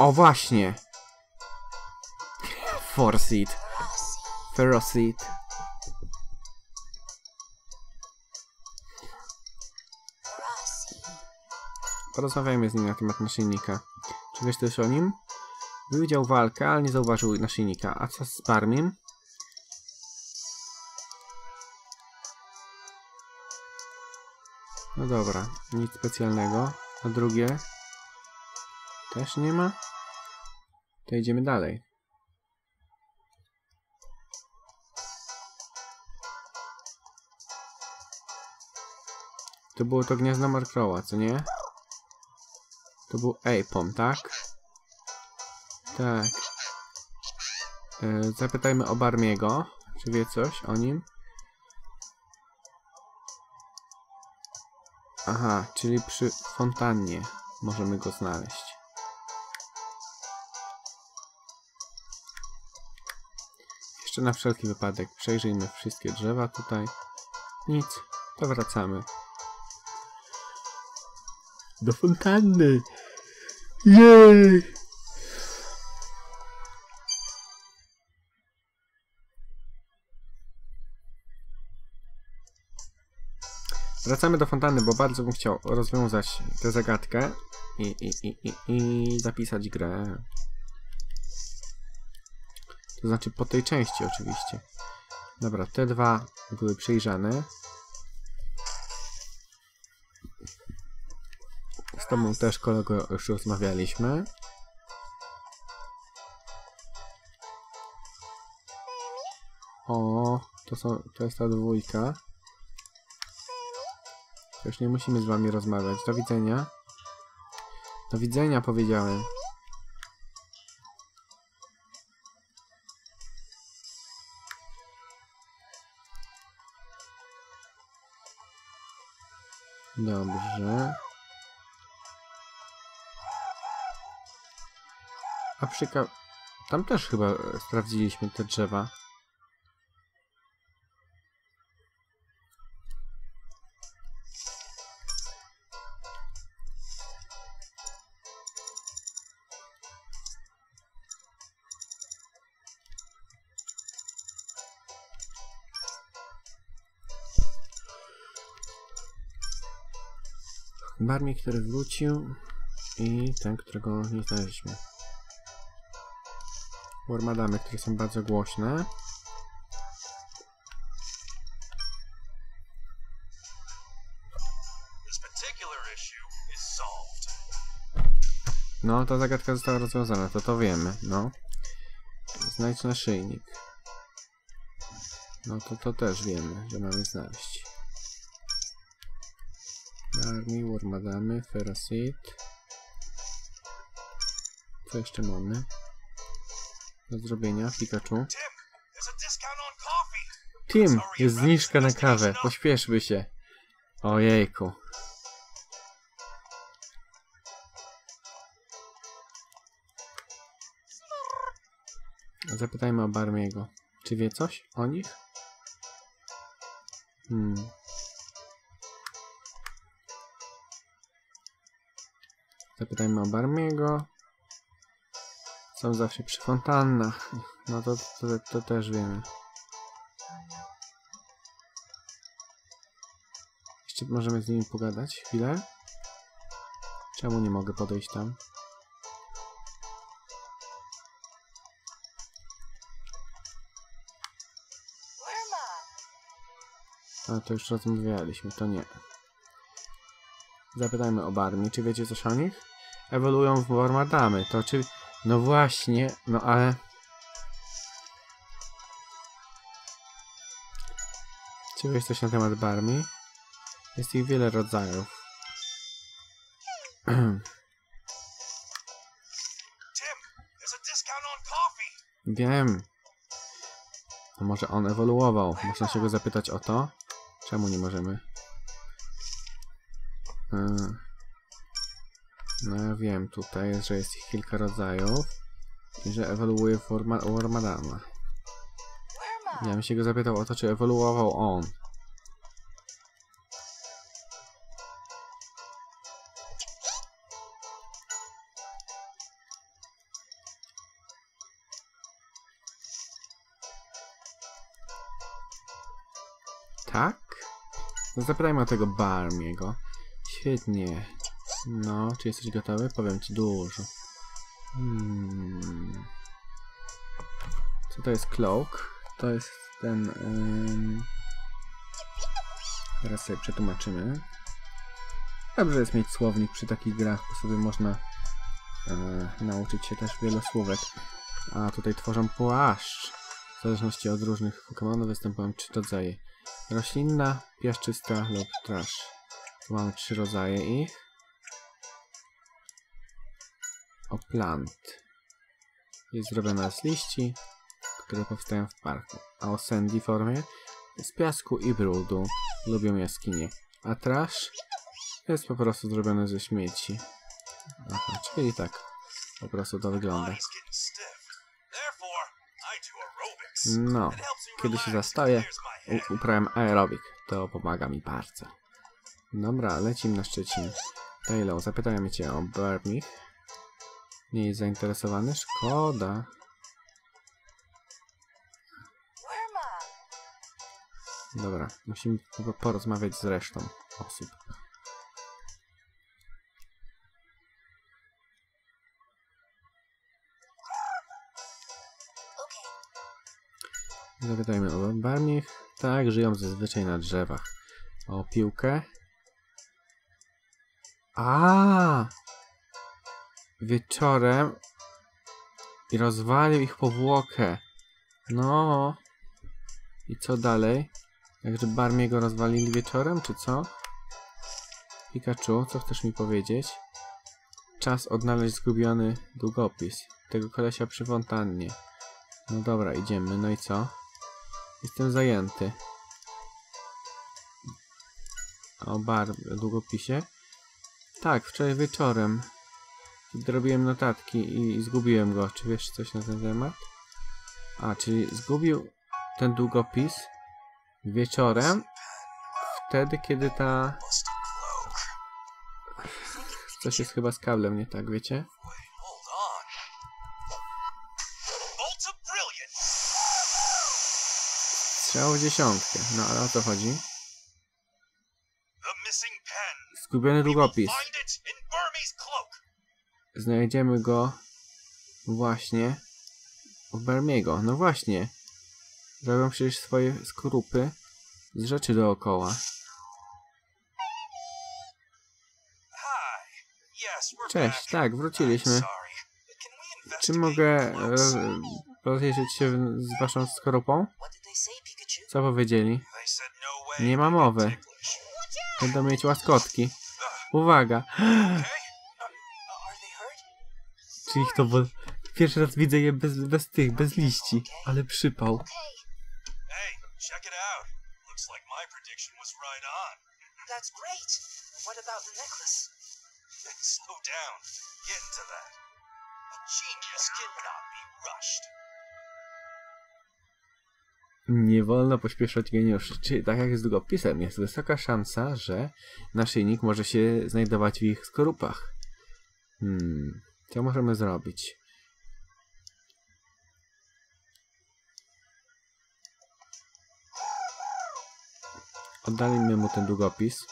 O właśnie! Forseed. Ferocid. Porozmawiajmy z nim na temat naszyjnika. Czy wiesz coś o nim? Widział walkę, ale nie zauważył naszyjnika. A co z Barmim? No dobra, nic specjalnego. A drugie? Też nie ma? To idziemy dalej. To było to gniazdo Markrowa, co nie? To był Apom, tak? Tak. Zapytajmy o Barmiego. Czy wie coś o nim? Aha, czyli przy fontannie możemy go znaleźć. Jeszcze na wszelki wypadek przejrzyjmy wszystkie drzewa tutaj. Nic, to wracamy. Do fontanny! Jej! Wracamy do fontanny, bo bardzo bym chciał rozwiązać tę zagadkę i zapisać grę. To znaczy po tej części oczywiście. Dobra, te dwa były przejrzane. Z tobą też, kolego, już rozmawialiśmy. O, to jest ta dwójka. Już nie musimy z wami rozmawiać. Do widzenia. Do widzenia, powiedziałem. Dobrze. A tam też chyba sprawdziliśmy te drzewa. Barmi, który wrócił i ten, którego nie znaleźliśmy. Wormadamy, które są bardzo głośne. No, ta zagadka została rozwiązana, to wiemy, no. Znajdź naszyjnik. No to też wiemy, że mamy znaleźć. Barmi, Wormadamy, Ferocid. Co jeszcze mamy? Do zrobienia, Pikachu. Tim, jest zniżka na kawę, pośpieszmy się. Ojejku. Zapytajmy o Barmiego. Czy wie coś o nich? Zapytajmy o Barmiego. Są zawsze przy fontannach. No to też wiemy. Jeszcze możemy z nimi pogadać chwilę. Czemu nie mogę podejść tam? A to już rozmawialiśmy, to nie. Zapytajmy o Barmi. Czy wiecie coś o nich? Ewoluują w Wormadamy. To czy... No właśnie, no ale... Czy wiesz coś na temat Barmi? Jest ich wiele rodzajów. Wiem. A może on ewoluował? Można się go zapytać o to? Czemu nie możemy? No ja wiem tutaj, że jest ich kilka rodzajów i że ewoluuje w Wormadama. Ja bym się go zapytał o to, czy ewoluował on. Tak? No zapytajmy o tego Barmiego. Świetnie. No, czy jesteś gotowy? Powiem ci dużo. Co to jest cloak? To jest ten... Teraz sobie przetłumaczymy. Dobrze jest mieć słownik przy takich grach, bo sobie można nauczyć się też wielu słówek. A tutaj tworzą płaszcz. W zależności od różnych Pokemonów występują 3 rodzaje. Roślinna, piaszczysta lub trash. Tu mamy 3 rodzaje ich. O plant. Jest zrobiona z liści, które powstają w parku. A o sandy formie z piasku i brudu. Lubią jaskinie. A trash jest po prostu zrobione ze śmieci. Aha, czyli tak. Po prostu to wygląda. No, kiedy się zastaję, uprawiam aerobik. To pomaga mi bardzo. Dobra, lecimy na Szczecin. Taylor, zapytajmy cię o Barmich. Nie jest zainteresowany? Szkoda. Dobra, musimy porozmawiać z resztą osób. Zapytajmy o Barmich. Tak, żyją zazwyczaj na drzewach. O piłkę. Wieczorem i rozwalił ich powłokę. No. I co dalej? Jakże Barmiego rozwalili wieczorem, czy co? Pikachu, co chcesz mi powiedzieć? Czas odnaleźć zgubiony długopis. Tego kolesia przy fontannie. No dobra, idziemy. No i co? Jestem zajęty. O długopisie? Tak, wczoraj wieczorem. Kiedy robiłem notatki i zgubiłem go. Czy wiesz coś na ten temat? A, czyli zgubił ten długopis wieczorem, wtedy kiedy ta... Coś jest chyba z kablem nie tak, wiecie? Strzał w 10. No ale o co chodzi? Zgubiony długopis. Znajdziemy go właśnie u Barmiego. No właśnie. Robią przecież swoje skorupy z rzeczy dookoła. Cześć, tak, wróciliśmy. Czy mogę rozejrzeć się z waszą skorupą? Co powiedzieli? Nie ma mowy. Będą mieć łaskotki. Uwaga! Czy ich to... Pierwszy raz widzę je bez liści, ale przypał. Nie wolno pośpieszać geniuszy. Czyli tak jak z długopisem, jest wysoka szansa, że naszyjnik może się znajdować w ich skorupach. Co możemy zrobić? Oddalimy mu ten długopis.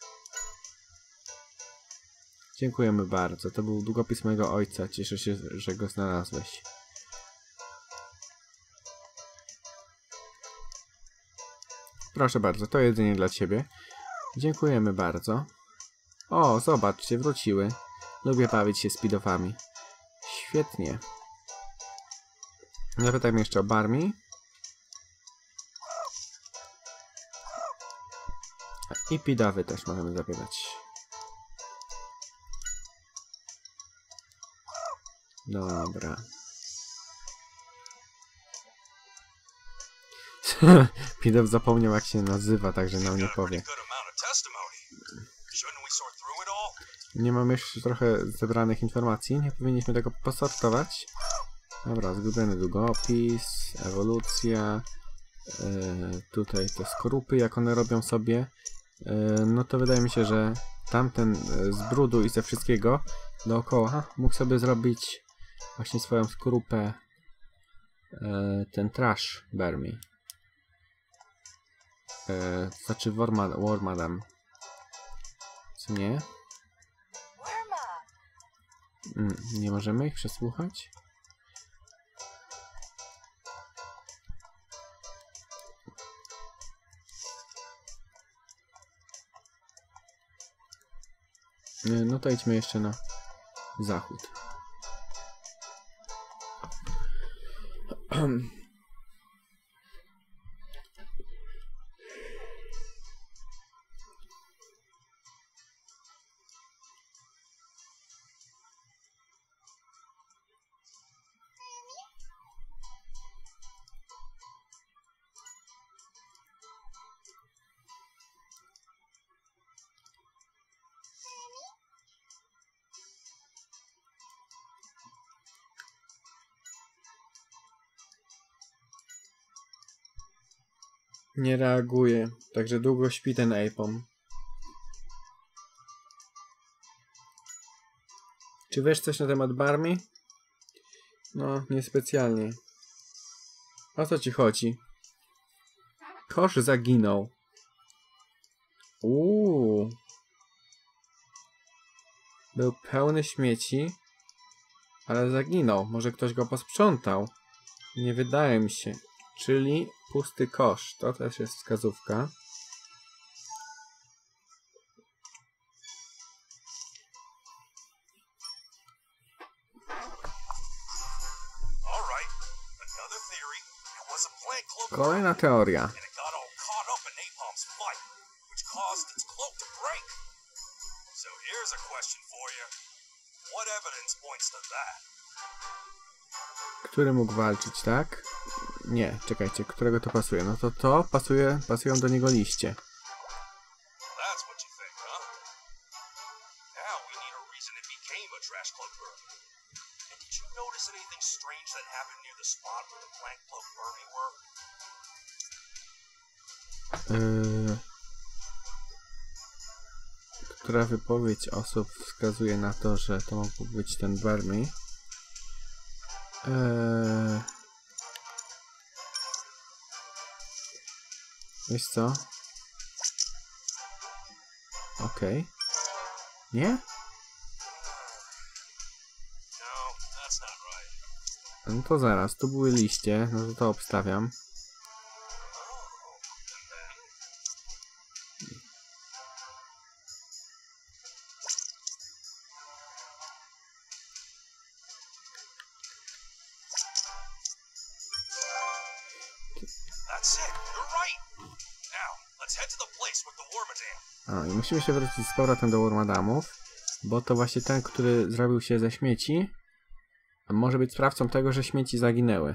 Dziękujemy bardzo. To był długopis mojego ojca. Cieszę się, że go znalazłeś. Proszę bardzo, to jedzenie dla ciebie. Dziękujemy bardzo. O, zobaczcie, wróciły. Lubię bawić się speedofami. Świetnie. Zapytajmy jeszcze o Barmi. I Pidawy też możemy zapytać. Dobra. Pidaw zapomniał jak się nazywa, także nam nie powie. Nie mamy już trochę zebranych informacji. Nie powinniśmy tego posortować. Dobra, zgubiony długopis, ewolucja. Tutaj te skorupy, jak one robią sobie. No to wydaje mi się, że tamten z brudu i ze wszystkiego dookoła mógł sobie zrobić właśnie swoją skorupę ten trash Barmi. To znaczy War Madam. Co nie? Nie możemy ich przesłuchać? No to idźmy jeszcze na zachód. Nie reaguje, także długo śpi ten Apom. Czy wiesz coś na temat Barmy? No, niespecjalnie. O co ci chodzi? Kosz zaginął. Był pełny śmieci, ale zaginął. Może ktoś go posprzątał? Nie wydaje mi się. Czyli pusty kosz. To też jest wskazówka. Kolejna teoria. Który mógł walczyć, tak? Nie, czekajcie, którego to pasuje? No to pasują do niego liście. Która wypowiedź osób wskazuje na to, że to mógł być ten Barmy? Wiesz co? Okej. Nie? No to zaraz, tu były liście, no to obstawiam. I musimy się wrócić z powrotem do War Madamów, bo to właśnie ten, który zrobił się ze śmieci, może być sprawcą tego, że śmieci zaginęły.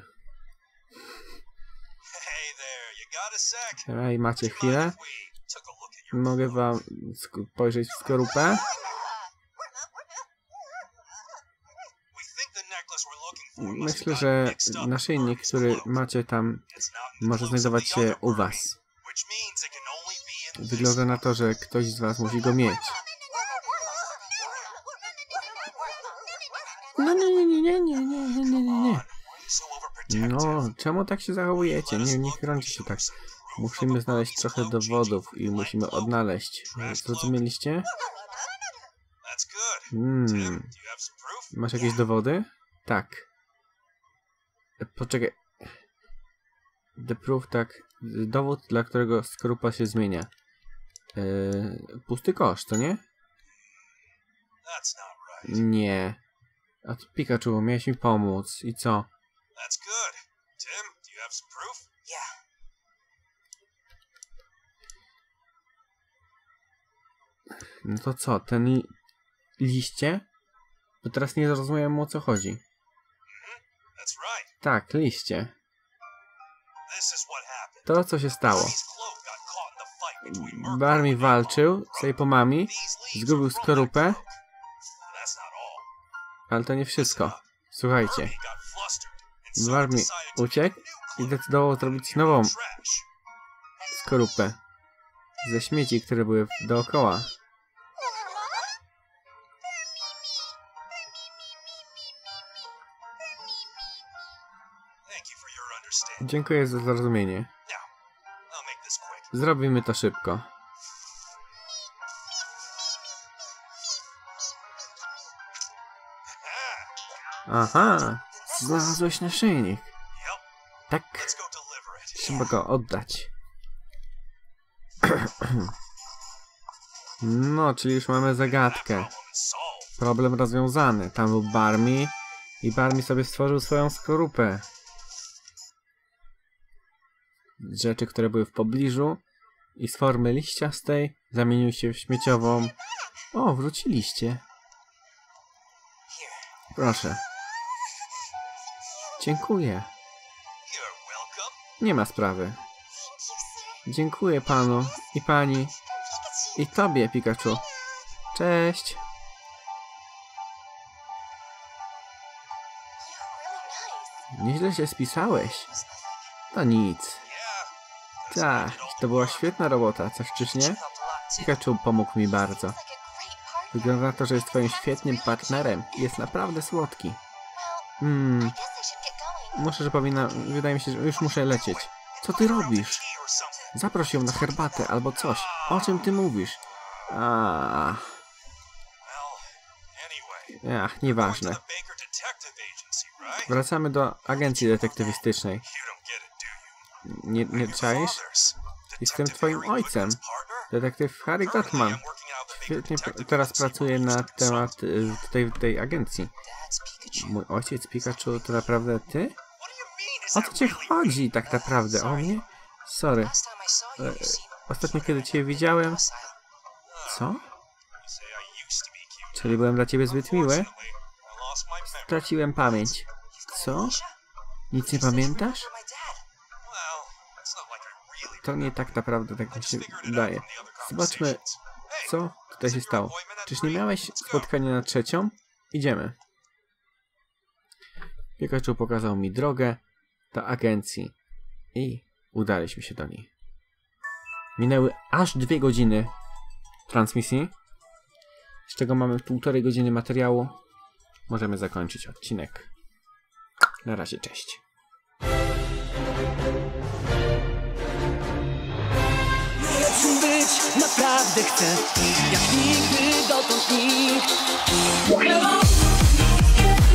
Hej, macie chwilę? Mogę wam spojrzeć w skorupę? Myślę, że naszyjnik, który macie tam, może znajdować się u was. Wygląda na to, że ktoś z was musi go mieć. No nie. No, czemu tak się zachowujecie? Nie chronicie się tak. Musimy znaleźć trochę dowodów i musimy odnaleźć. Zrozumieliście? Masz jakieś dowody? Tak. Poczekaj. The proof, tak. Dowód, dla którego skorupa się zmienia. Pusty kosz, co nie? Nie. A to Pikachu, miałeś mi pomóc. I co? No to co? Ten liście? Bo teraz nie zrozumiałem, o co chodzi. Tak, liście. To, co się stało. Barmy walczył z Apomami, zgubił skorupę, ale to nie wszystko. Słuchajcie. Barmy uciekł i zdecydował zrobić nową skorupę ze śmieci, które były dookoła. Dziękuję za zrozumienie. Zrobimy to szybko. Aha, znalazłeś naszyjnik. Tak, trzeba go oddać. No, czyli już mamy zagadkę. Problem rozwiązany. Tam był Barmi i Barmi sobie stworzył swoją skorupę. Rzeczy, które były w pobliżu i z formy liściastej zamieniły się w śmieciową. O, wróciliście. Proszę. Dziękuję. Nie ma sprawy. Dziękuję panu i pani i tobie, Pikachu. Cześć. Nieźle się spisałeś. To nic. Tak, to była świetna robota, coś czyż nie? Pikachu pomógł mi bardzo. Wygląda na to, że jest twoim świetnym partnerem i jest naprawdę słodki. Muszę, że powinna... Wydaje mi się, że już muszę lecieć. Co ty robisz? Zaproś ją na herbatę albo coś. O czym ty mówisz? Ach, nieważne. Wracamy do agencji detektywistycznej. Nie czaisz? Jestem twoim ojcem. Detektyw Harry Gottman. Świetnie teraz pracuję na temat tej agencji. Mój ojciec Pikachu to naprawdę ty? O co cię chodzi tak naprawdę? O mnie? Sorry. Ostatnio kiedy cię widziałem... Co? Czyli byłem dla ciebie zbyt miły? Straciłem pamięć. Co? Nic nie pamiętasz? To nie tak naprawdę, tak mi się wydaje. Zobaczmy, co tutaj się stało. Czyż nie miałeś spotkania na 3? Idziemy. Pikachu pokazał mi drogę do agencji i udaliśmy się do niej. Minęły aż 2 godziny transmisji, z czego mamy 1,5 godziny materiału. Możemy zakończyć odcinek. Na razie, cześć. Być naprawdę chcę, jak nigdy dotąd nikt.